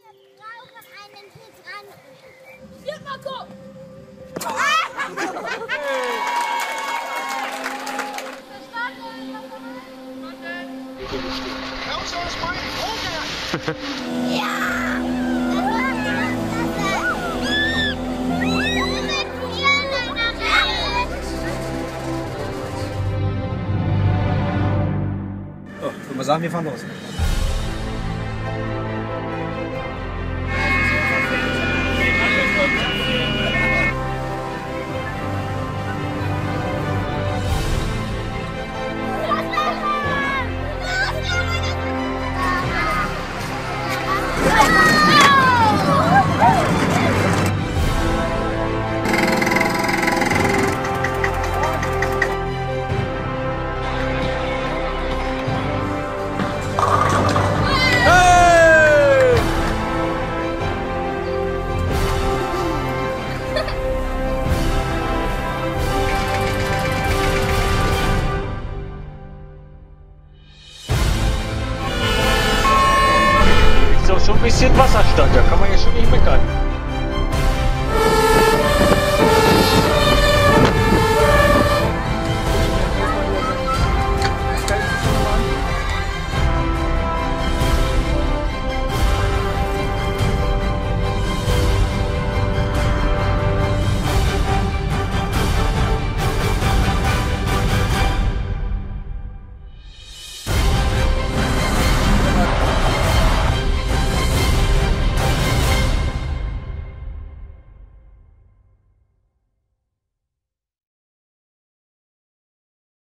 brauchen einen Hydranten. Ja, Marco! Raus aus meinem Auge! So, ich würde mal sagen, wir fahren los. Ist auch schon ein bisschen Wasserstand, da kann man ja schon nicht meckern.